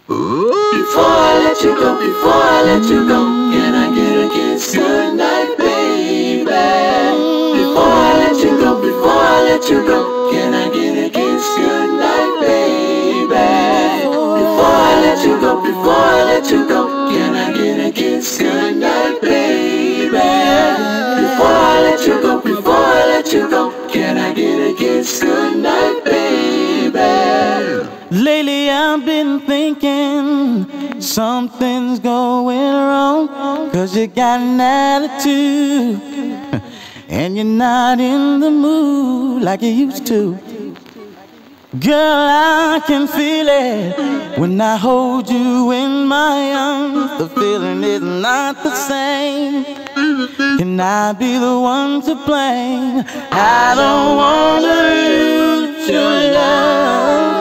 Before I let you go, before I let you go, can I get a kiss goodnight, baby? Before I let you go, before I let you go, can I get a kiss goodnight, baby? Before I let you go, before I let you go, can I get a kiss goodnight, baby? Before I let you go, before I let you go, can I get a kiss goodnight, baby? Lately I've been thinking something's going wrong, 'cause you got an attitude and you're not in the mood like you used to. Girl, I can feel it when I hold you in my arms. The feeling is not the same. Can I be the one to blame? I don't want to lose your love.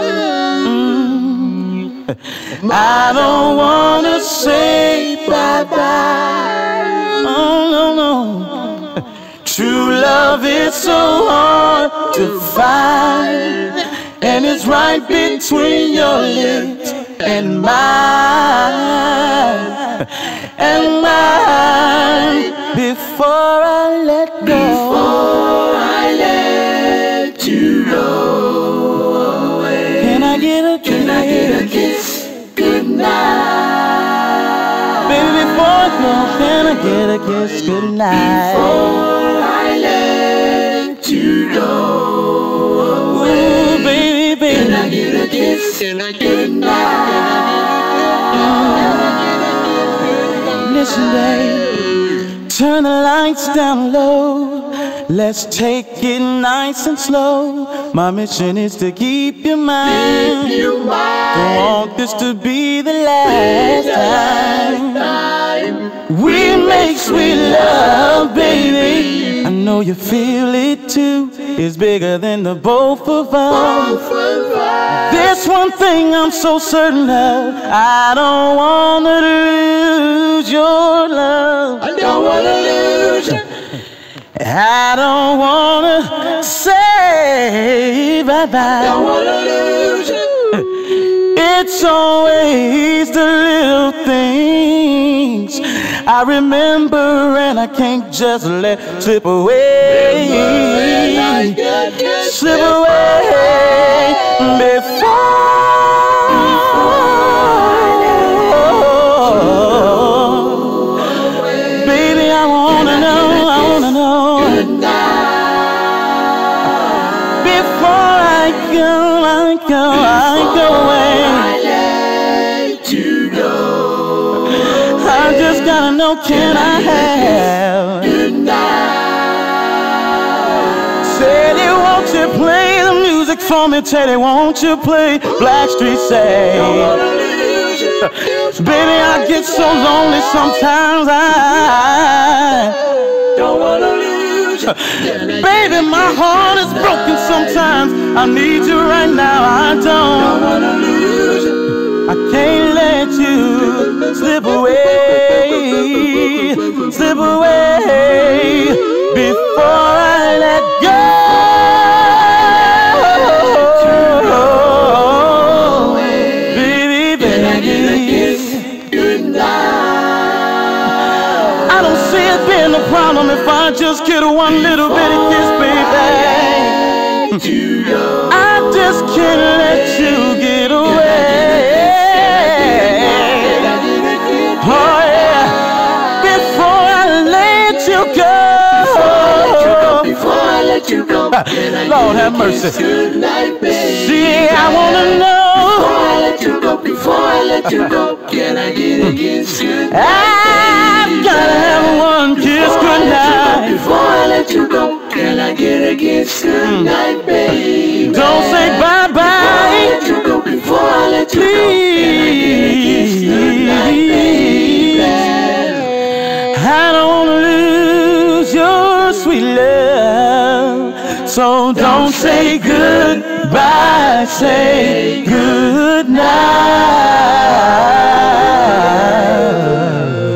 I don't want to say bye-bye. Oh, no, no. True love is so hard to find, and it's right between your lips and mine, before I let go. Before I let you go away, Can I get a kiss? Can I get a kiss goodnight? Baby, before I go, can I get a kiss goodnight? Before I let you go away, Ooh, baby, baby, can I get a kiss goodnight? Listen, babe, turn the lights down low. Let's take it nice and slow. My mission is to keep your mind. Don't want this to be the last time we make sweet love, baby. I know you feel it too. It's bigger than the both of us. This one thing I'm so certain of, I don't want to lose your love. I don't want to lose you. I don't wanna say bye-bye. Don't wanna lose you. It's always the little things I remember, and I can't just let slip away. Slip away before. Baby, I wanna know. Before I go away. Let you go. I just gotta know, can I have goodnight? Teddy, won't you play the music for me? Teddy, won't you play Blackstreet say? Baby, I get so lonely sometimes. I don't wanna lose you. Baby, my heart is broken sometimes. I need you right now. I don't wanna lose you. I can't let you slip away before I let go. Baby, Can I get a kiss goodnight? I don't see it being a problem if I just get one little bitty kiss, baby. I just can't let you get away. Oh yeah, before I let you go. Before I let you go, Lord have mercy. See, I wanna know. Before I let you go, before I let you go, can I get a kiss goodnight? I've gotta have one kiss goodnight. Before I let you go, can I get a kiss goodnight, baby? Don't say bye-bye. Before I let you go, can I get a kiss goodnight, baby? I don't wanna lose your sweet love, so don't say goodbye, say goodnight.